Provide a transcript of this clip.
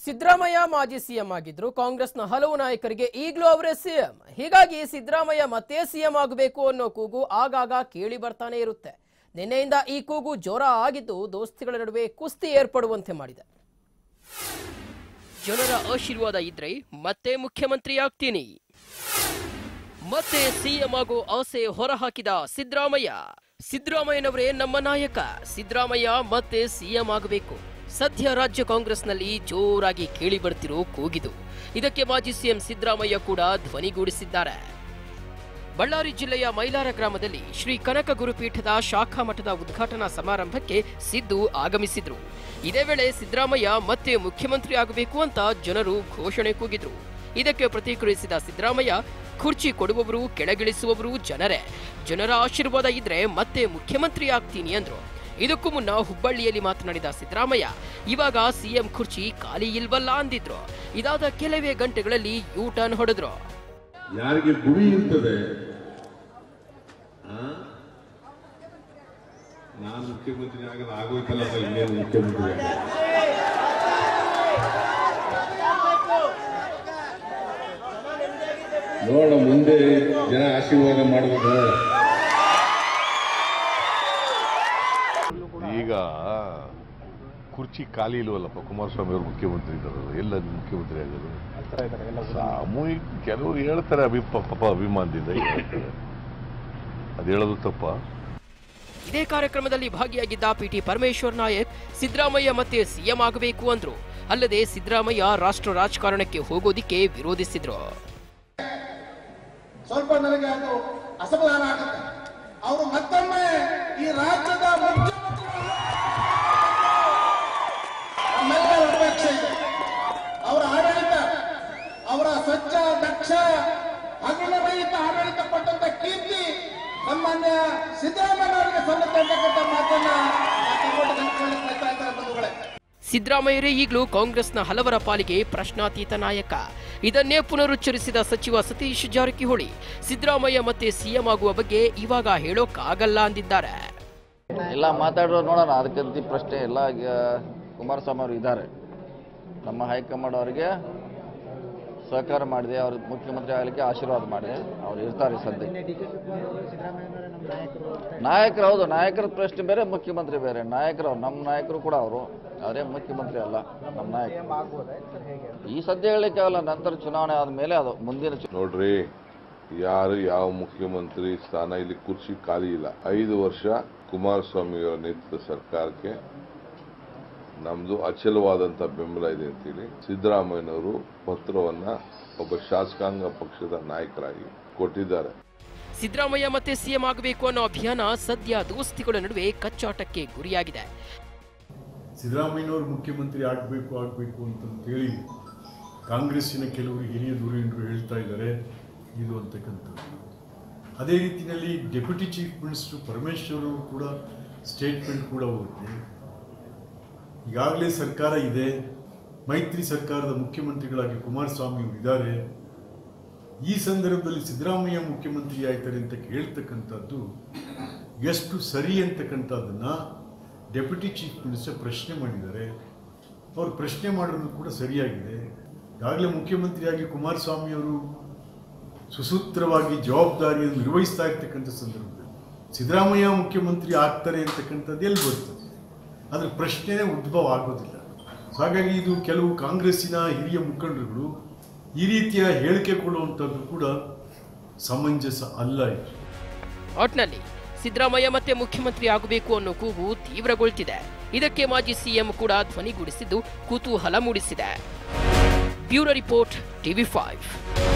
ಸಿದ್ದರಾಮಯ್ಯ ಮಾಜಿ ಸಿಎಂ ಆಗಿದ್ರು. ಕಾಂಗ್ರೆಸ್ನ ಹಲವು ನಾಯಕರಿಗೆ ಈಗಲೂ ಅವರೇ ಸಿಎಂ. ಹೀಗಾಗಿ ಸಿದ್ದರಾಮಯ್ಯ ಮತ್ತೆ ಸಿಎಂ ಆಗಬೇಕು ಅನ್ನೋ ಕೂಗು ಆಗಾಗ ಕೇಳಿ ಬರ್ತಾನೆ ಇರುತ್ತೆ. ನಿನ್ನೆಯಿಂದ ಈ ಕೂಗು ಜೋರ ಆಗಿದ್ದು ದೋಸ್ತಿಗಳ ನಡುವೆ ಕುಸ್ತಿ ಏರ್ಪಡುವಂತೆ ಮಾಡಿದೆ. ಜನರ ಆಶೀರ್ವಾದ ಇದ್ರೆ ಮತ್ತೆ ಮುಖ್ಯಮಂತ್ರಿ ಆಗ್ತೀನಿ, ಮತ್ತೆ ಸಿಎಂ ಆಗೋ ಆಸೆ ಹೊರಹಾಕಿದ ಸಿದ್ದರಾಮಯ್ಯನವರೇ ನಮ್ಮ ನಾಯಕ. ಸಿದ್ದರಾಮಯ್ಯ ಮತ್ತೆ ಸಿಎಂ ಆಗಬೇಕು. ಸದ್ಯ ರಾಜ್ಯ ಕಾಂಗ್ರೆಸ್ನಲ್ಲಿ ಜೋರಾಗಿ ಕೇಳಿ ಬರ್ತಿರೋ ಕೂಗಿದು. ಇದಕ್ಕೆ ಮಾಜಿ ಸಿಎಂ ಸಿದ್ದರಾಮಯ್ಯ ಕೂಡ ಧ್ವನಿಗೂಡಿಸಿದ್ದಾರೆ. ಬಳ್ಳಾರಿ ಜಿಲ್ಲೆಯ ಮೈಲಾರ ಗ್ರಾಮದಲ್ಲಿ ಶ್ರೀ ಕನಕ ಗುರುಪೀಠದ ಶಾಖಾ ಮಠದ ಉದ್ಘಾಟನಾ ಸಮಾರಂಭಕ್ಕೆ ಸಿದ್ದು ಆಗಮಿಸಿದ್ರು. ಇದೇ ವೇಳೆ ಸಿದ್ದರಾಮಯ್ಯ ಮತ್ತೆ ಮುಖ್ಯಮಂತ್ರಿ ಆಗಬೇಕು ಅಂತ ಜನರು ಘೋಷಣೆ ಕೂಗಿದ್ರು. ಇದಕ್ಕೆ ಪ್ರತಿಕ್ರಿಯಿಸಿದ ಸಿದ್ದರಾಮಯ್ಯ, ಕುರ್ಚಿ ಕೊಡುವವರು ಕೆಳಗಿಳಿಸುವವರು ಜನರೇ. ಜನರ ಆಶೀರ್ವಾದ ಇದ್ರೆ ಮತ್ತೆ ಮುಖ್ಯಮಂತ್ರಿ ಆಗ್ತೀನಿ ಅಂದ್ರು. ಇದಕ್ಕೂ ಮುನ್ನ ಹುಬ್ಬಳ್ಳಿಯಲ್ಲಿ ಮಾತನಾಡಿದ ಸಿದ್ದರಾಮಯ್ಯ, ಇವಾಗ ಸಿಎಂ ಕುರ್ಚಿ ಖಾಲಿ ಇಲ್ವಲ್ಲ ಅಂದಿದ್ರು. ಇದಾದ ಕೆಲವೇ ಗಂಟೆಗಳಲ್ಲಿ ಯೂ ಟರ್ನ್ ಹೊಡೆದ್ರು. ಯಾರಿಗೆ ಗುರಿ ಇರ್ತದೆ, ನಾನು ಮುಖ್ಯಮಂತ್ರಿ ಆಗಲ್ಲ ಆಗೋಯ್ತಲ್ಲ, ಇನ್ನೇನು ಮುಖ್ಯಮಂತ್ರಿ ನೋಡ, ಮುಂದೆ ಜನ ಆಶೀರ್ವಾದ ಮಾಡಬೇಕು. ಈಗ ಕುರ್ಚಿ ಖಾಲಿ ಇಲ್ವಲ್ಲಪ್ಪ, ಕುಮಾರಸ್ವಾಮಿ ಅವರು ಮುಖ್ಯಮಂತ್ರಿ ಇದ್ದಾರಲ್ಲ, ಎಲ್ಲ ಮುಖ್ಯಮಂತ್ರಿ ಆಗೋದು ಸಾಮೂಹಿಕ. ಕೆಲವರು ಹೇಳ್ತಾರೆ ಅಭಿಮಾನದಿಂದ ಹೇಳ್ತಾರೆ, ಅದು ಹೇಳೋದು ತಪ್ಪ. ಇದೇ ಕಾರ್ಯಕ್ರಮದಲ್ಲಿ ಭಾಗಿಯಾಗಿದ್ದ ಪಿಟಿ ಪರಮೇಶ್ವರ್ ನಾಯಕ್, ಸಿದ್ದರಾಮಯ್ಯ ಮತ್ತೆ ಸಿಎಂ ಆಗಬೇಕು ಅಂದ್ರು. ಅಲ್ಲದೆ ಸಿದ್ದರಾಮಯ್ಯ ರಾಷ್ಟ್ರ ರಾಜಕಾರಣಕ್ಕೆ ಹೋಗೋದಿಕ್ಕೆ ವಿರೋಧಿಸಿದ್ರು. ಸ್ವಲ್ಪ ನನಗೆ ಅದು ಅಸಮಾಧಾನ ಆಗುತ್ತೆ. ಅವರು ಮತ್ತೊಮ್ಮೆ ಈ ರಾಜ್ಯದ ನಮ್ಮೆಲ್ಲರ ಅಪೇಕ್ಷೆ ಇದೆ. ಅವರ ಆಡಳಿತ, ಅವರ ಸ್ವಚ್ಛ ದಕ್ಷ ಹಗರಣರಹಿತ ಆಡಳಿತ ಪಟ್ಟಂತ ಕೀರ್ತಿ ನಮ್ಮನ್ನ ಸಿದ್ದರಾಮಯ್ಯನವರಿಗೆ ಸಲ್ಲುತ್ತೆ ಅಂತಕ್ಕಂಥ ಮಾತನ್ನ ಬಂಧುಗಳೇ. ಸಿದ್ದರಾಮಯ್ಯರೇ ಈಗಲೂ ಕಾಂಗ್ರೆಸ್ನ ಹಲವರ ಪಾಲಿಗೆ ಪ್ರಶ್ನಾತೀತ ನಾಯಕ. ಇದನ್ನೇ ಪುನರುಚ್ಚರಿಸಿದ ಸಚಿವ ಸತೀಶ್ ಜಾರಕಿಹೊಳಿ, ಸಿದ್ದರಾಮಯ್ಯ ಮತ್ತೆ ಸಿಎಂ ಆಗುವ ಬಗ್ಗೆ ಇವಾಗ ಹೇಳೋಕ್ಕಾಗಲ್ಲ ಅಂದಿದ್ದಾರೆ. ಎಲ್ಲ ಮಾತಾಡೋ ನೋಡೋಣ, ಅದಕ್ಕಂತ ಪ್ರಶ್ನೆ ಎಲ್ಲ. ಕುಮಾರಸ್ವಾಮಿ ಅವರು ಇದ್ದಾರೆ, ನಮ್ಮ ಹೈಕಮಾಂಡ್ ಅವರಿಗೆ ಸಹಕಾರ ಮಾಡಿದೆ, ಅವರು ಮುಖ್ಯಮಂತ್ರಿ ಆಗಲಿಕ್ಕೆ ಆಶೀರ್ವಾದ ಮಾಡಿದೆ, ಅವ್ರು ಇರ್ತಾರೆ ಸದ್ಯ. ನಾಯಕರು ಹೌದು, ನಾಯಕರ ಪ್ರಶ್ನೆ ಬೇರೆ, ಮುಖ್ಯಮಂತ್ರಿ ಬೇರೆ. ನಾಯಕರು ನಮ್ಮ ನಾಯಕರು ಕೂಡ ಅವರು, ಅವರೇ ಮುಖ್ಯಮಂತ್ರಿ ಅಲ್ಲ, ನಮ್ಮ ನಾಯಕ. ಈ ಸದ್ಯ ಹೇಳಲಿಕ್ಕೆ ಆಗಲ್ಲ, ನಂತರ ಚುನಾವಣೆ ಆದ್ಮೇಲೆ ಅದು ಮುಂದಿನ ನೋಡ್ರಿ, ಯಾರು ಯಾವ ಮುಖ್ಯಮಂತ್ರಿ ಸ್ಥಾನ ಇಲ್ಲಿ ಕುರ್ಚಿ ಖಾಲಿ ಇಲ್ಲ. 5 ವರ್ಷ ಕುಮಾರಸ್ವಾಮಿ ಅವರ ನೇತೃತ್ವದ ಸರ್ಕಾರಕ್ಕೆ ನಮ್ದು ಅಚಲವಾದಂತ ಬೆಂಬಲ ಇದೆ ಅಂತೇಳಿ ಸಿದ್ದರಾಮಯ್ಯನವರು ಪತ್ರವನ್ನ ಒಬ್ಬ ಶಾಸಕಾಂಗ ಪಕ್ಷದ ನಾಯಕರಾಗಿ ಕೊಟ್ಟಿದ್ದಾರೆ. ಸಿದ್ದರಾಮಯ್ಯ ಮತ್ತೆ ಸಿಎಂ ಆಗಬೇಕು ಅನ್ನೋ ಅಭಿಯಾನ ಸದ್ಯ ದೋಸ್ತಿಗಳ ನಡುವೆ ಕಚ್ಚಾಟಕ್ಕೆ ಗುರಿಯಾಗಿದೆ. ಸಿದ್ದರಾಮಯ್ಯನವರು ಮುಖ್ಯಮಂತ್ರಿ ಆಗಬೇಕು ಅಂತೇಳಿ ಕಾಂಗ್ರೆಸ್ಸಿನ ಕೆಲವರು ಹಿರಿಯ ಧುರೀಣರು ಹೇಳ್ತಾ ಇದ್ದಾರೆ ಇದು ಅಂತಕ್ಕಂಥದ್ದು. ಅದೇ ರೀತಿಯಲ್ಲಿ ಡೆಪ್ಯೂಟಿ ಚೀಫ್ ಮಿನಿಸ್ಟರ್ ಪರಮೇಶ್ವರ್ ಅವರು ಕೂಡ ಸ್ಟೇಟ್ಮೆಂಟ್ ಕೂಡ ಹೋಗುತ್ತೆ. ಈಗಾಗಲೇ ಸರ್ಕಾರ ಇದೆ, ಮೈತ್ರಿ ಸರ್ಕಾರದ ಮುಖ್ಯಮಂತ್ರಿಗಳಾಗಿ ಕುಮಾರಸ್ವಾಮಿ ಅವರು ಇದ್ದಾರೆ. ಈ ಸಂದರ್ಭದಲ್ಲಿ ಸಿದ್ದರಾಮಯ್ಯ ಮುಖ್ಯಮಂತ್ರಿ ಆಯ್ತಾರೆ ಅಂತ ಹೇಳ್ತಕ್ಕಂಥದ್ದು ಎಷ್ಟು ಸರಿ ಅಂತಕ್ಕಂಥದ್ದನ್ನ ಡೆಪ್ಯೂಟಿ ಚೀಫ್ ಮಿನಿಸ್ಟರ್ ಪ್ರಶ್ನೆ ಮಾಡಿದ್ದಾರೆ. ಅವರು ಪ್ರಶ್ನೆ ಮಾಡೋದು ಕೂಡ ಸರಿಯಾಗಿದೆ. ಈಗಾಗಲೇ ಮುಖ್ಯಮಂತ್ರಿಯಾಗಿ ಕುಮಾರಸ್ವಾಮಿ ಅವರು ಸುಸೂತ್ರವಾಗಿ ಜವಾಬ್ದಾರಿಯನ್ನು ನಿರ್ವಹಿಸ್ತಾ ಇರ್ತಕ್ಕಂಥ ಸಂದರ್ಭದಲ್ಲಿ ಸಿದ್ದರಾಮಯ್ಯ ಮುಖ್ಯಮಂತ್ರಿ ಆಗ್ತಾರೆ ಅಂತಕ್ಕಂಥದ್ದು ಎಲ್ಲಿ ಬರ್ತದೆ? ಅದರ ಪ್ರಶ್ನೆನೇ ಉದ್ಭವ ಆಗೋದಿಲ್ಲ. ಹಾಗಾಗಿ ಇದು ಕೆಲವು ಕಾಂಗ್ರೆಸ್ಸಿನ ಹಿರಿಯ ಮುಖಂಡರುಗಳು ಈ ರೀತಿಯ ಹೇಳಿಕೆ ಕೊಡುವಂಥದ್ದು ಕೂಡ ಸಮಂಜಸ ಅಲ್ಲ. ಒಟ್ನಲ್ಲಿ ಸಿದ್ದರಾಮಯ್ಯ ಮತ್ತೆ ಮುಖ್ಯಮಂತ್ರಿ ಆಗಬೇಕು ಅನ್ನೋ ಕೂಗು ತೀವ್ರಗೊಳ್ತಿದೆ. ಇದಕ್ಕೆ ಮಾಜಿ ಸಿಎಂ ಕೂಡ ಧ್ವನಿಗೂಡಿಸಿದ್ದು ಕುತೂಹಲ ಮೂಡಿಸಿದೆ. Bureau report, TV5.